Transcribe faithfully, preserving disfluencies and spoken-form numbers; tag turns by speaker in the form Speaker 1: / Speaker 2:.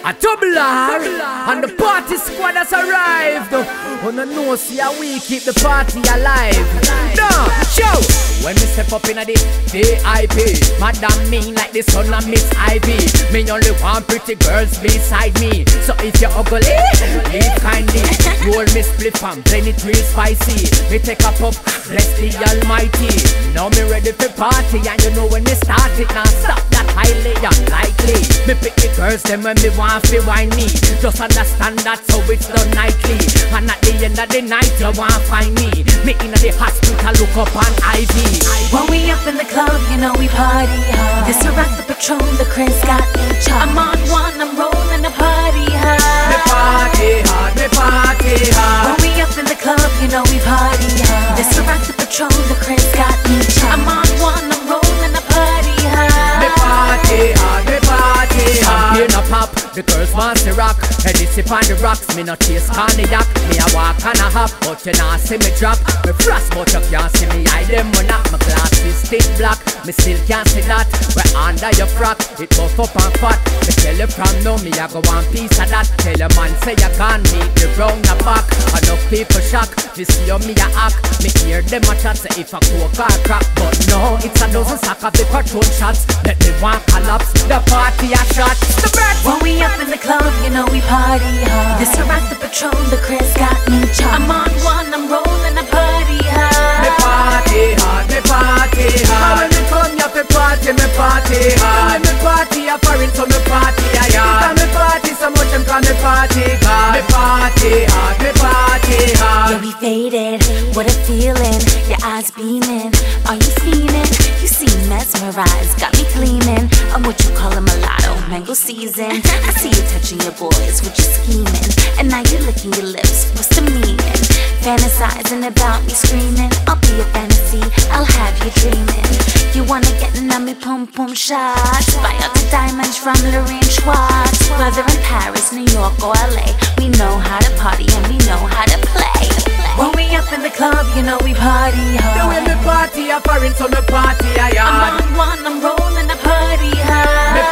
Speaker 1: A double R, and the party squad has arrived. On the no see how we keep the party alive. Nah, show. When we step up in a the V I P, Madam mean like the sun and Miss Ivy. Me only want pretty girls beside me. So if you're ugly, leave kindly. Roll me split from blend it real spicy. Me take a puff, bless the Almighty. Now me ready for party, and you know when we start it, now stop that highly unlikely. Me pick the girls them when me want fi wine me. Just understand that so it's done nightly. And at the end of the night you want find me. Me in the hospital look up on I V.
Speaker 2: When we up in the club, you know we party hard. This a rock the Patron, the Chris got me charged. I'm on one, I'm rolling the party hard.
Speaker 1: Me party hard, me party hard.
Speaker 2: When we up in the club, you know we party hard. This a rock the Patron, the Chris got me charged. I'm on one, I'm rolling the party hard.
Speaker 1: Me party hard, me party hard. Champagne a pop, the girls want to rock. Heady sip on the rocks, me no chase cognac. Me a walk and a hop, but you nah see me drop. Me frost, but you can't see me hide them when up. My glasses stick black, me still can't see that. We're under your frock, it buff up and fat. Me tell you from now, me a go one piece of that. Tell your man say you can't meet me round the back. Enough people shock, this see how me a act. Me hear them a chat, say if a coke or crack. But no, it's a dozen sack of the Patron shots. Let me one collapse, the party a shot. The bird.
Speaker 2: When we up in the club, you know we party hard. This a rock the Patron, the Chris got me charged. I'm on one, I'm rolling the party hard.
Speaker 1: Me party hard, me party hard. When me come here for party, me party hard. When me party a foreign, so me party a yard. Me party so much, them call me party hard. Me party hard, me party hard.
Speaker 2: Yeah, we faded, what a feeling. Your eyes beaming, are you feeling? You seem mesmerized, got me gleaming. I'm what you call a mulatto, mango season. I see you touching your boys, what you scheming. And now you're licking your lips, what's the meaning? Fantasizing about me screaming, I'll be a fantasy, I'll have you dreaming. You wanna get in on me pum pum shots. Buy out the diamonds from Lorraine Schwartz. Whether in Paris, New York or L A, we know how to party and we know how to play. When we up in the club, you know we party hard.
Speaker 1: The way me party a foreign, so me party a yard.
Speaker 2: I'm on one, I'm rolling the party hard.
Speaker 1: Me